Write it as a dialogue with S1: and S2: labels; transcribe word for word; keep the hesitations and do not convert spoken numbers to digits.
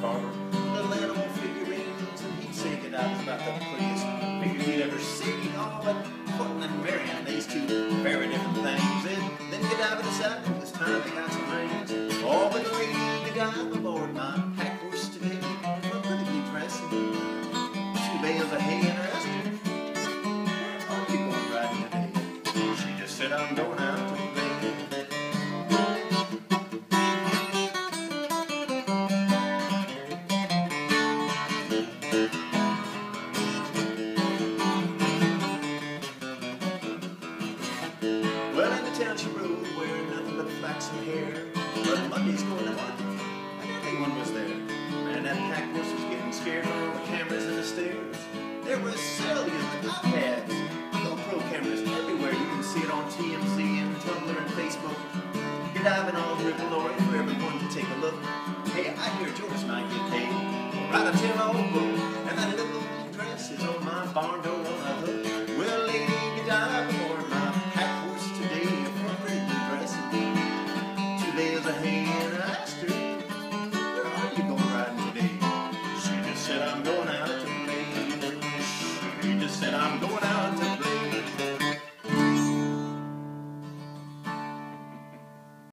S1: carver, little animal figurines, and he'd say Godiva's about the prettiest figure he'd ever seen. Oh, but putting and marrying, these two very different things. And then Godiva decided it was time they got some rings. Oh, but Lady Godiva, Lord, my pack horse today, look pretty be dressing. Two bales of hay in her Esther. Where are you going riding today? She just said, I'm going out to the bay. Well, in the town she rode, wearing nothing but flaxen hair. But Monday's going to market, and everyone was there. Man, that pack horse was getting scared from all the cameras and the stairs. There were cellular and iPads, GoPro cameras everywhere. You can see it on T M Z and Tumblr and Facebook. Godiva and all the glory for everyone to take a look. Hey, I hear George might get paid. Write a tell-all book.